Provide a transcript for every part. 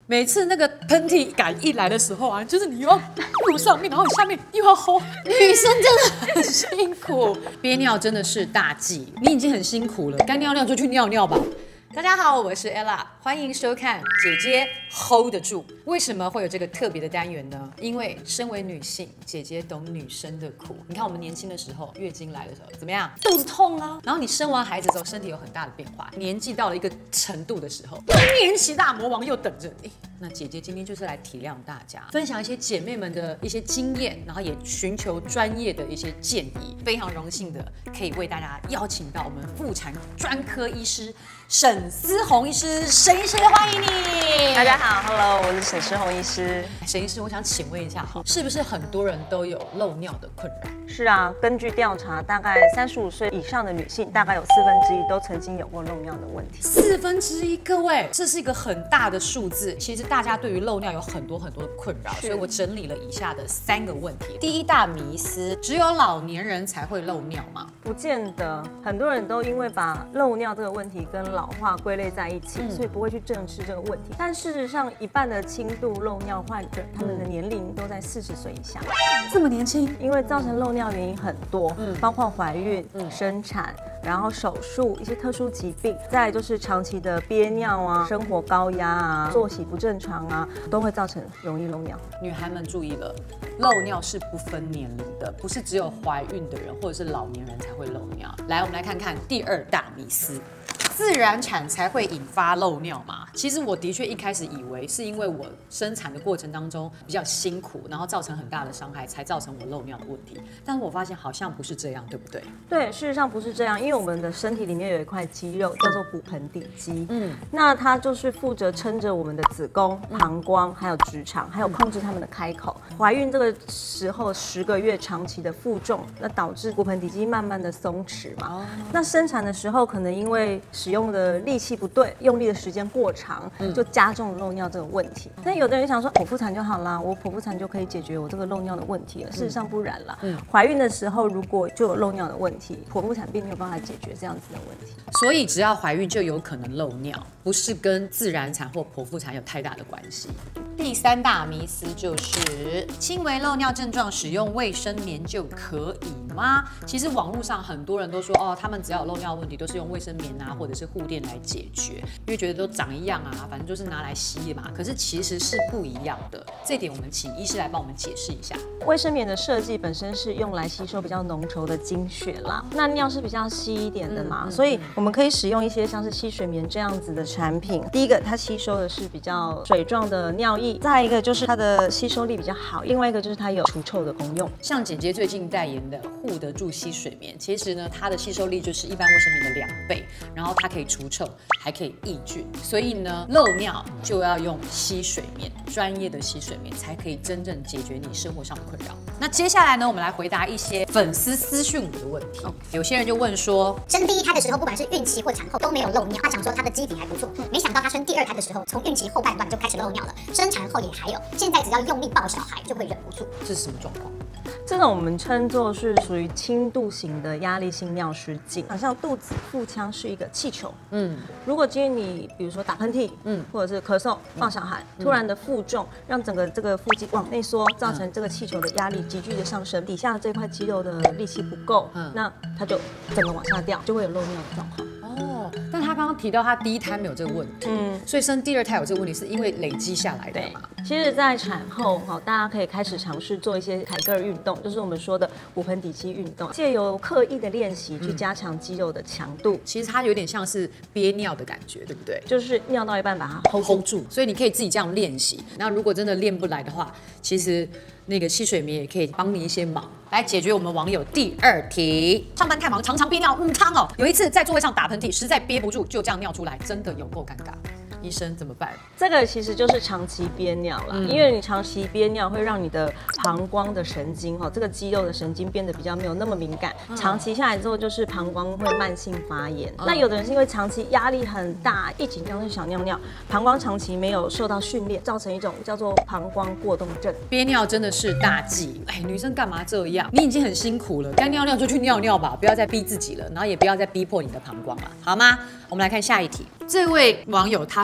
每次那个喷嚏感一来的时候啊，就是你又要入上面，然后你下面又要吼，女生真的很辛苦，憋尿真的是大忌。你已经很辛苦了，该尿尿就去尿尿吧。大家好，我是 Ella， 欢迎收看姐姐 hold 得住。为什么会有这个特别的单元呢？因为身为女性，姐姐懂女生的苦。你看我们年轻的时候，月经来的时候怎么样？肚子痛啊。然后你生完孩子之后，身体有很大的变化。年纪到了一个程度的时候，更年期大魔王又等着你。那姐姐今天就是来体谅大家，分享一些姐妹们的一些经验，然后也寻求专业的一些建议。非常荣幸的可以为大家邀请到我们妇产专科医师沈思宏医师，沈医师欢迎你。 大家好 ，Hello， 我是沈思宏医师。 沈医师，我想请问一下，是不是很多人都有漏尿的困扰？ 是啊，根据调查，大概35岁以上的女性，大概有1/4都曾经有过漏尿的问题。 1/4，各位，这是一个很大的数字。其实大家对于漏尿有很多的困扰，所以我整理了以下的3个问题。第一大迷思，只有老年人才会漏尿吗？ 不见得，很多人都因为把漏尿这个问题跟老化归类在一起，所以不会去正视这个问题。但事实上，一半的轻度漏尿患者，他们的年龄都在40岁以下。 这么年轻？ 因为造成漏尿原因很多，包括怀孕、生产，然后手术、一些特殊疾病，再来就是长期的憋尿啊、生活高压啊、作息不正常啊，都会造成容易漏尿。 女孩们注意了，漏尿是不分年龄的，不是只有怀孕的人或者是老年人才会漏尿。来，我们来看看第2大迷思。自然产才会引发漏尿吗？其实我的确一开始以为是因为我生产的过程当中比较辛苦，然后造成很大的伤害，才造成我漏尿的问题。但是我发现好像不是这样，对不对？ 对，事实上不是这样，因为我们的身体里面有一块肌肉叫做骨盆底肌，那它就是负责撑着我们的子宫、膀胱，还有直肠，还有控制它们的开口。怀孕这个时候10个月长期的负重，那导致骨盆底肌慢慢的松弛嘛。那生产的时候可能因为使用的力气不对，用力的时间过长，就加重了漏尿这个问题。那有的人想说剖腹产就好啦，我剖腹产就可以解决我这个漏尿的问题了。事实上不然啦，怀孕的时候如果就有漏尿的问题，剖腹产并没有办法解决这样子的问题。 所以只要怀孕就有可能漏尿，不是跟自然产或剖腹产有太大的关系。第3大迷思就是轻微漏尿症状使用卫生棉就可以吗？其实网络上很多人都说哦，他们只要有漏尿问题都是用卫生棉啊或者是护垫来解决，因为觉得都长一样啊，反正就是拿来吸嘛。可是其实是不一样的，这点我们请医师来帮我们解释一下。 卫生棉的设计本身是用来吸收比较浓稠的经血啦，那尿是比较稀一点的嘛，所以我们可以使用一些像是吸水棉这样子的产品。第一个，它吸收的是比较水状的尿液，再一个就是它的吸收力比较好，另外一个就是它有除臭的功用。 像姐姐最近代言的护得住吸水棉，其实呢，它的吸收力就是一般卫生棉的2倍，然后它可以除臭，还可以抑菌，所以呢，漏尿就要用吸水棉，专业的吸水棉才可以真正解决你生活上的困扰。那接下来呢，我们来回答一些粉丝私讯我的问题。有些人就问说， 生第1胎的时候，不管是孕期或产后都没有漏尿，他想说他的基底还不错，没想到他生第2胎的时候，从孕期后半段就开始漏尿了，生产后也还有，现在只要用力抱小孩就会忍不住。 这是什么状况？ 这种我们称作是属于轻度型的压力性尿失禁，好像肚子腹腔是一个气球，如果今天你比如说打喷嚏，或者是咳嗽、抱小孩，突然的负重让整个这个腹肌往内缩，造成这个气球的压力急剧的上升，底下这块肌肉的力气不够，那它就整个往下掉，就会有漏尿的状况。 但他刚刚提到他第1胎没有这个问题，所以生第2胎有这个问题，是因为累积下来的嘛？ 其实，在产后大家可以开始尝试做一些凯格尔运动，就是我们说的骨盆底肌运动，借由刻意的练习去加强肌肉的强度。 其实它有点像是憋尿的感觉，对不对？ 就是尿到一半把它 hold 住， 所以你可以自己这样练习。那如果真的练不来的话，其实那个吸水棉也可以帮你一些忙，来解决我们网友第2题。上班太忙，常常憋尿，汤哦。有一次在座位上打喷嚏，实在憋不住，就这样尿出来，真的有够尴尬。医生怎么办？ 这个其实就是长期憋尿啦，因为你长期憋尿会让你的膀胱的神经这个肌肉的神经变得比较没有那么敏感，长期下来之后就是膀胱会慢性发炎。那有的人是因为长期压力很大，一紧张就想尿尿，膀胱长期没有受到训练，造成一种叫做膀胱过动症。 憋尿真的是大忌，女生干嘛这样？你已经很辛苦了，该尿尿就去尿尿吧，不要再逼自己了，然后也不要再逼迫你的膀胱了，好吗？我们来看下一题。这位网友他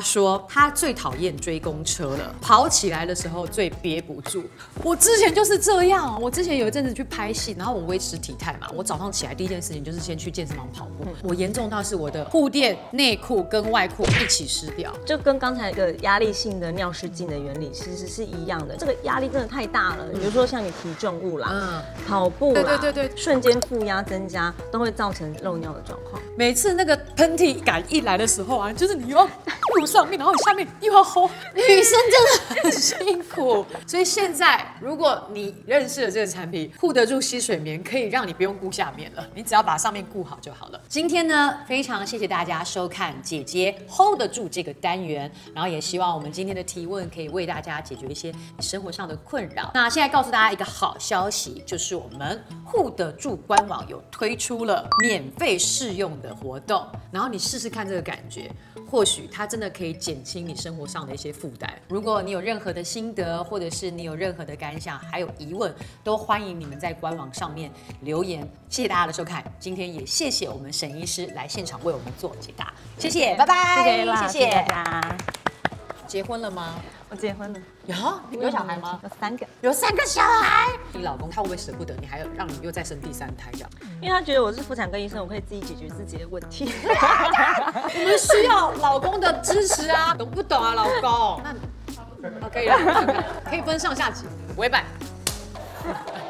说他最讨厌追公车了，跑起来的时候最憋不住。我之前就是这样，我之前有一阵子去拍戏，然后我维持体态嘛，我早上起来第一件事情就是先去健身房跑步。我严重到是我的护垫、内裤跟外裤一起湿掉， 就跟刚才一个压力性的尿失禁的原理其实是一样的。这个压力真的太大了，比如说像你提重物啦、跑步啦，对，瞬间负压增加都会造成漏尿的状况。 每次那个喷嚏感一来的时候啊，就是你又要入上面，然后你下面又要吼，女生真的很辛苦。所以现在如果你认识了这个产品，护得住吸水棉，可以让你不用顾下面了，你只要把上面顾好就好了。今天呢，非常谢谢大家收看姐姐 hold 得住这个单元，然后也希望我们今天的提问可以为大家解决一些你生活上的困扰。那现在告诉大家一个好消息，就是我们护得住官网有推出了免费试用的活动，然后你试试看这个感觉，或许它真的可以减轻你生活上的一些负担。如果你有任何的心得，或者是你有任何的感想，还有疑问，都欢迎你们在官网上面留言。谢谢大家的收看，今天也谢谢我们沈医师来现场为我们做解答，谢谢，拜拜，谢谢大家。 结婚了吗？ 我结婚了， 有小孩吗？ 有3个， 有3个小孩。你老公他会不会舍不得你，还有让你又再生第3胎这样？ 因为他觉得我是妇产科医生，我可以自己解决自己的问题。 我们需要老公的支持啊，懂不懂啊，老公？那可以了，可以分上下集，委婉。